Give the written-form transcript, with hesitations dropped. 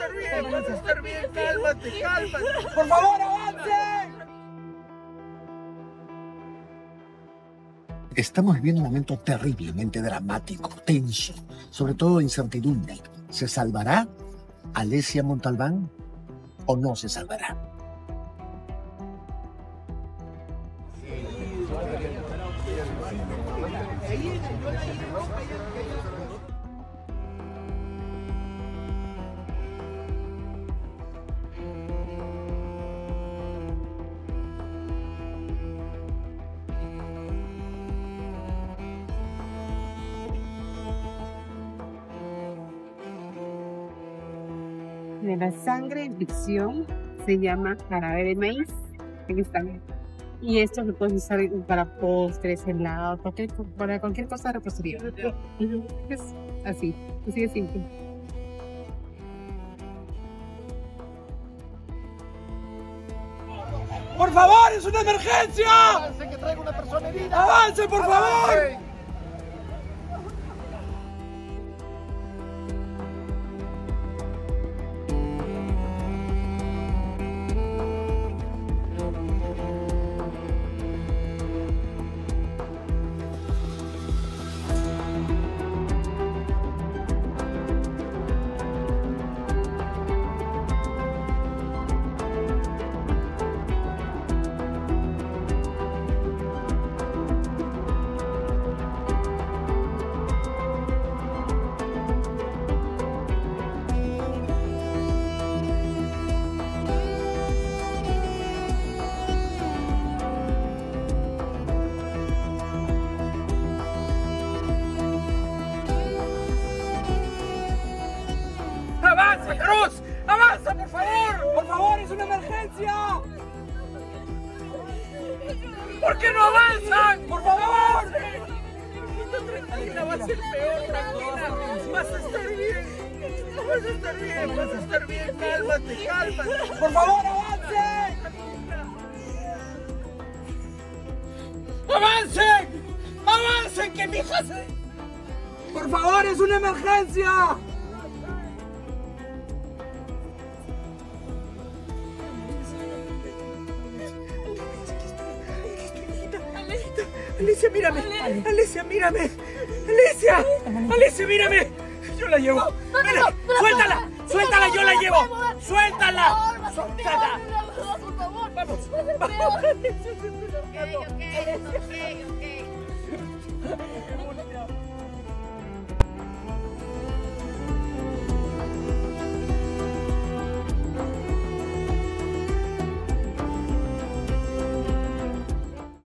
estar bien, vas a estar bien, cálmate, cálmate. ¡Por favor, avancen! Estamos viviendo un momento terriblemente dramático, tenso, sobre todo incertidumbre. ¿Se salvará Alessia Montalbán o no se salvará? De la sangre en ficción se llama jarabe de maíz. Aquí está. Y esto lo puedes usar para postres, helados, para cualquier cosa de repostería. Es así de simple. ¡Por favor, es una emergencia! ¡Avance, que traigo una persona herida! ¡Avance, por favor! ¡Avanza, Cruz! ¡Avanza, por favor! ¡Por favor, es una emergencia! ¿Por qué no avanzan? ¡Por favor! Tranquila, va a ser peor, tranquila. Vas a estar bien. Vas a estar bien, vas a estar bien. Cálmate, cálmate. ¡Por favor, avancen! ¡Avancen! ¡Avancen, que mi hija se... ¡Por favor, es una emergencia! Alessia, mírame. Alessia, mírame. Alessia. Alessia, mírame. Yo la llevo. Mira, suéltala. Suéltala, yo la llevo. Suéltala. Suéltala. Por favor, Vamos. Ok.